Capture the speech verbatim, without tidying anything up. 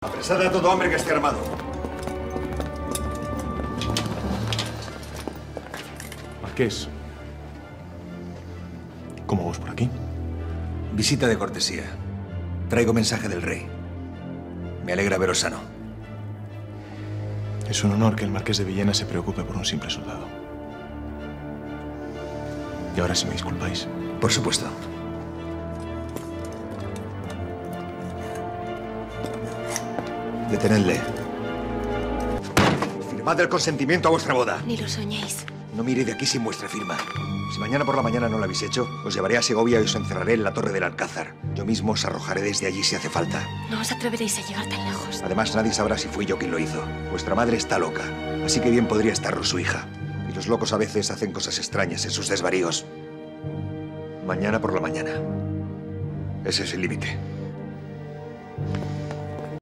Apresad a todo hombre que esté armado. Marqués, ¿cómo vos por aquí? Visita de cortesía. Traigo mensaje del rey. Me alegra veros sano. Es un honor que el Marqués de Villena se preocupe por un simple soldado. Y ahora si me disculpáis. Por supuesto. Detenedle. Firmad el consentimiento a vuestra boda. Ni lo soñéis. No mire de aquí sin vuestra firma. Si mañana por la mañana no lo habéis hecho, os llevaré a Segovia y os encerraré en la torre del Alcázar. Yo mismo os arrojaré desde allí si hace falta. No os atreveréis a llegar tan lejos. Además, nadie sabrá si fui yo quien lo hizo. Vuestra madre está loca, así que bien podría estarlo su hija. Y los locos a veces hacen cosas extrañas en sus desvaríos. Mañana por la mañana. Ese es el límite.